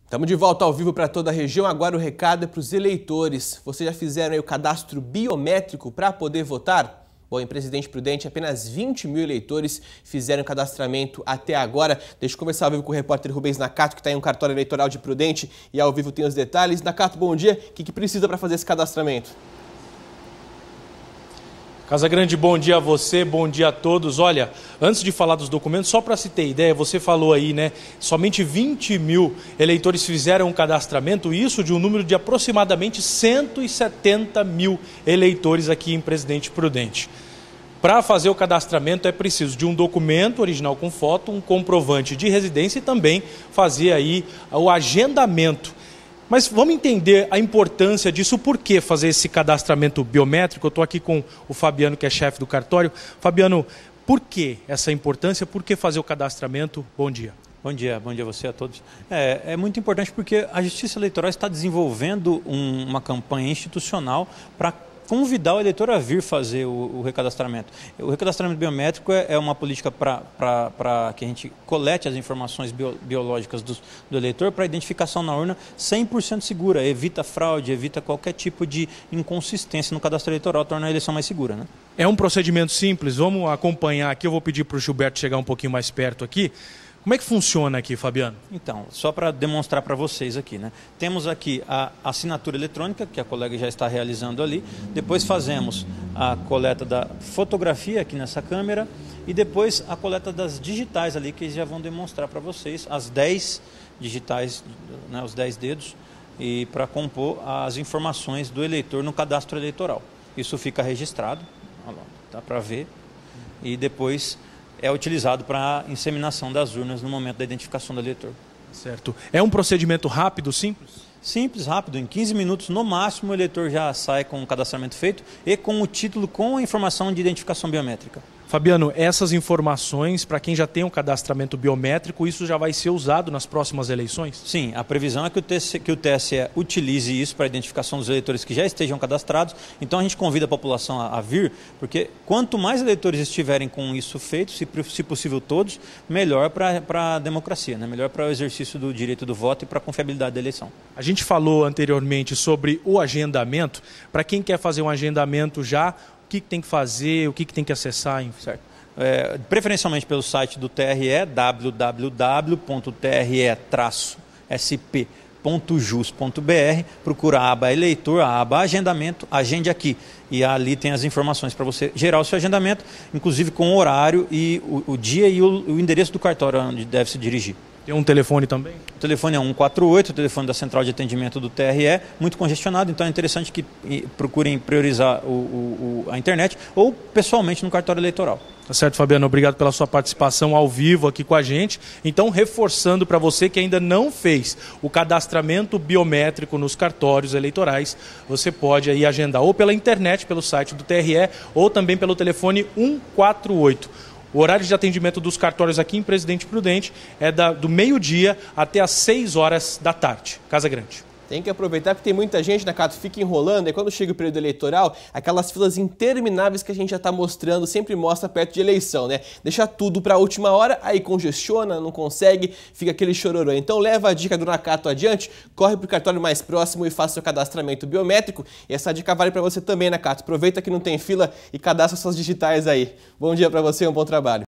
Estamos de volta ao vivo para toda a região. Agora o recado é para os eleitores. Vocês já fizeram aí o cadastro biométrico para poder votar? Bom, em Presidente Prudente, apenas 20 mil eleitores fizeram cadastramento até agora. Deixa eu conversar ao vivo com o repórter Rubens Nakato, que está em um cartório eleitoral de Prudente e ao vivo tem os detalhes. Nakato, bom dia. O que precisa para fazer esse cadastramento? Casagrande, bom dia a você, bom dia a todos. Olha, antes de falar dos documentos, só para se ter ideia, você falou aí, né? Somente 20 mil eleitores fizeram um cadastramento, isso de um número de aproximadamente 170 mil eleitores aqui em Presidente Prudente. Para fazer o cadastramento é preciso de um documento original com foto, um comprovante de residência e também fazer aí o agendamento. Mas vamos entender a importância disso, por que fazer esse cadastramento biométrico? Eu estou aqui com o Fabiano, que é chefe do cartório. Fabiano, por que essa importância? Por que fazer o cadastramento? Bom dia. Bom dia a você, a todos. É muito importante porque a Justiça Eleitoral está desenvolvendo uma campanha institucional para convidar o eleitor a vir fazer o recadastramento. O recadastramento biométrico é uma política para que a gente colete as informações biológicas do eleitor para identificação na urna 100% segura, evita fraude, evita qualquer tipo de inconsistência no cadastro eleitoral, torna a eleição mais segura, né? É um procedimento simples, vamos acompanhar aqui, eu vou pedir para o Gilberto chegar um pouquinho mais perto aqui. Como é que funciona aqui, Fabiano? Então, só para demonstrar para vocês aqui, né? Temos aqui a assinatura eletrônica, que a colega já está realizando ali. Depois fazemos a coleta da fotografia aqui nessa câmera e depois a coleta das digitais ali, que já vão demonstrar para vocês as 10 digitais, né, os 10 dedos, e para compor as informações do eleitor no cadastro eleitoral. Isso fica registrado, olha lá, dá para ver, e depois é utilizado para a inseminação das urnas no momento da identificação do eleitor. Certo. É um procedimento rápido, simples? Simples, rápido. Em 15 minutos, no máximo, o eleitor já sai com o cadastramento feito e com o título com a informação de identificação biométrica. Fabiano, essas informações, para quem já tem um cadastramento biométrico, isso já vai ser usado nas próximas eleições? Sim, a previsão é que o TSE utilize isso para a identificação dos eleitores que já estejam cadastrados. Então a gente convida a população a vir, porque quanto mais eleitores estiverem com isso feito, se possível todos, melhor para a democracia, né? Melhor para o exercício do direito do voto e para a confiabilidade da eleição. A gente falou anteriormente sobre o agendamento. Para quem quer fazer um agendamento já, o que tem que fazer, o que tem que acessar? Certo. Preferencialmente pelo site do TRE, www.tre-sp.jus.br, procura a aba eleitor, a aba agendamento, agende aqui. E ali tem as informações para você gerar o seu agendamento, inclusive com o horário e o dia e o endereço do cartório onde deve se dirigir. Tem um telefone também? O telefone é 148, o telefone da central de atendimento do TRE, muito congestionado, então é interessante que procurem priorizar a internet ou pessoalmente no cartório eleitoral. Tá certo, Fabiano, obrigado pela sua participação ao vivo aqui com a gente. Então, reforçando para você que ainda não fez o cadastramento biométrico nos cartórios eleitorais, você pode aí agendar ou pela internet, pelo site do TRE, ou também pelo telefone 148. O horário de atendimento dos cartórios aqui em Presidente Prudente é do meio-dia até às 6 horas da tarde. Casagrande. Tem que aproveitar porque tem muita gente, Nakato, fica enrolando, e quando chega o período eleitoral, aquelas filas intermináveis que a gente já está mostrando, sempre mostra perto de eleição, né? Deixa tudo para a última hora, aí congestiona, não consegue, fica aquele chororô. Então leva a dica do Nakato adiante, corre para o cartório mais próximo e faça seu cadastramento biométrico. E essa dica vale para você também, Nakato. Aproveita que não tem fila e cadastra suas digitais aí. Bom dia para você e um bom trabalho.